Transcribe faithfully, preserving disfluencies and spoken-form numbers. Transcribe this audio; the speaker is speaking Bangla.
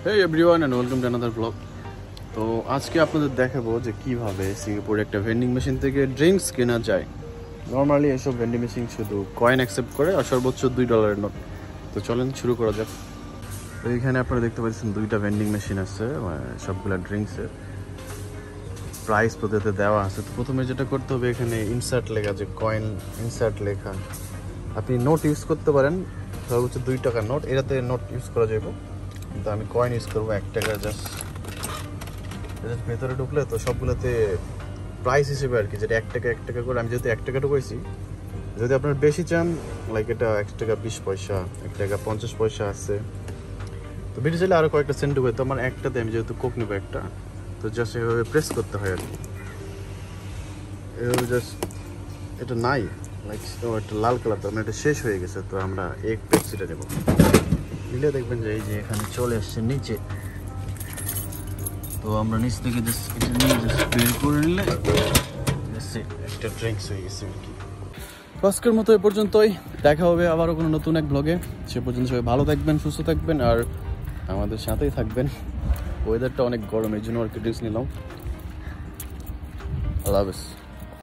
Hey everyone and welcome to another vlog. তো আজকে আপনাদের দেখাবো যে কিভাবে সিঙ্গাপুরে একটা ভেন্ডিং মেশিন থেকে ড্রিঙ্কস কেনা যায়। নরমালি এসব ভেন্ডিং মেশিন শুধু কয়েন অ্যাকসেপ্ট করে আর সর্বোচ্চ দুই ডলারের নোট। তো চলেন শুরু করা যাক। তো এখানে আপনারা দেখতে পাচ্ছেন দুইটা ভেন্ডিং মেশিন আছে, সবগুলা ড্রিঙ্কসের প্রাইস পদ্ধতিতে দেওয়া আছে। তো প্রথমে যেটা করতে হবে, এখানে ইনসার্ট লেখা যে কয়েন ইনসার্ট লেখা, আপনি নোট ইউজ করতে পারেন, সর্বোচ্চ দুই টাকার নোট, এটাতে নোট ইউজ করা যাবে। কিন্তু আমি কয়েন ইউজ করবো এক টাকা। জাস্ট ভেতরে ঢুকলে তো সবগুলোতে প্রাইস হিসেবে আর কি, যেটা এক টাকা এক টাকা করে, আমি যেহেতু এক টাকা ঢুকাইছি, যদি আপনার বেশি চান লাইক এটা এক টাকা বিশ পয়সা, এক টাকা পঞ্চাশ পয়সা আছে, তো বেশি চাইলে আরও কয়েকটা সেন্ট ঢুকাই। তো আমার একটাতে আমি যেহেতু কোক নেবো একটা, তো জাস্ট এভাবে প্রেস করতে হয় আর কি, এভাবে জাস্ট। এটা নাই লাইক একটা লাল কালার, তো আমার এটা শেষ হয়ে গেছে, তো আমরা এক পেপসিটা নেবো। নিলে দেখবেন যে এই যে এখানে চলে আসছে নিচে, তো আমরা নিচ থেকে জাস্ট এটা নিয়ে জাস্ট বের করে নিলে একটা ড্রিঙ্কস হয়ে গেছে আর কি। আজকের মতো এ পর্যন্তই, দেখা হবে আবারও কোনো নতুন এক ব্লগে। সে পর্যন্ত সবাই ভালো থাকবেন, সুস্থ থাকবেন আর আমাদের সাথেই থাকবেন। ওয়েদারটা অনেক গরম, এই জন্য আর কি ড্রিঙ্কস নিলাম। আল্লাহ হাফেজ।